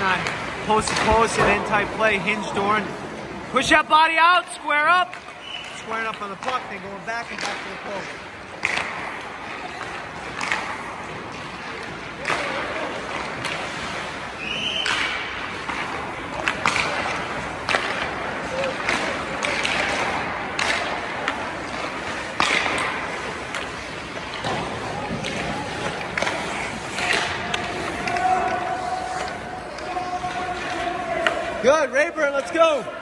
on post to post and in tight play, hinge door. Push that body out, square up. Squaring up on the puck, then going back and back to the post. Good, Rayburn, let's go.